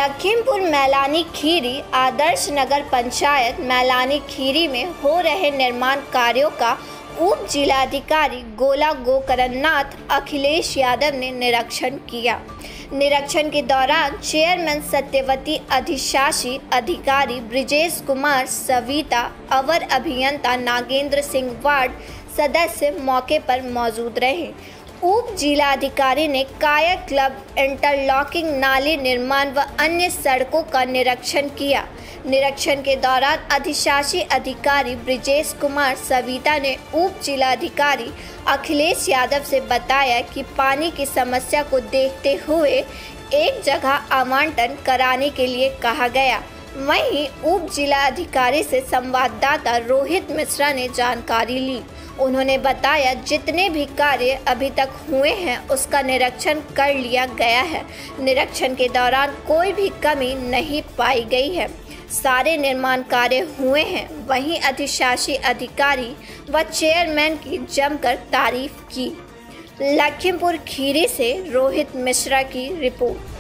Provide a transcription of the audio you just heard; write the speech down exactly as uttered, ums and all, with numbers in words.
लखीमपुर मैलानी खीरी आदर्श नगर पंचायत मैलानी खीरी में हो रहे निर्माण कार्यों का उप जिलाधिकारी गोला गोकरणनाथ अखिलेश यादव ने निरीक्षण किया। निरीक्षण के दौरान चेयरमैन सत्यवती, अधिशासी अधिकारी ब्रिजेश कुमार, सविता, अवर अभियंता नागेंद्र सिंह, वार्ड सदस्य मौके पर मौजूद रहे। उप जिलाधिकारी ने काया क्लब, इंटरलॉकिंग नाली निर्माण व अन्य सड़कों का निरीक्षण किया। निरीक्षण के दौरान अधिशासी अधिकारी ब्रिजेश कुमार, सविता ने उप जिलाधिकारी अखिलेश यादव से बताया कि पानी की समस्या को देखते हुए एक जगह आवंटन कराने के लिए कहा गया। वहीं उप जिलाधिकारी से संवाददाता रोहित मिश्रा ने जानकारी ली। उन्होंने बताया जितने भी कार्य अभी तक हुए हैं उसका निरीक्षण कर लिया गया है। निरीक्षण के दौरान कोई भी कमी नहीं पाई गई है, सारे निर्माण कार्य हुए हैं। वहीं अधिशासी अधिकारी व चेयरमैन की जमकर तारीफ की। लखीमपुर खीरी से रोहित मिश्रा की रिपोर्ट।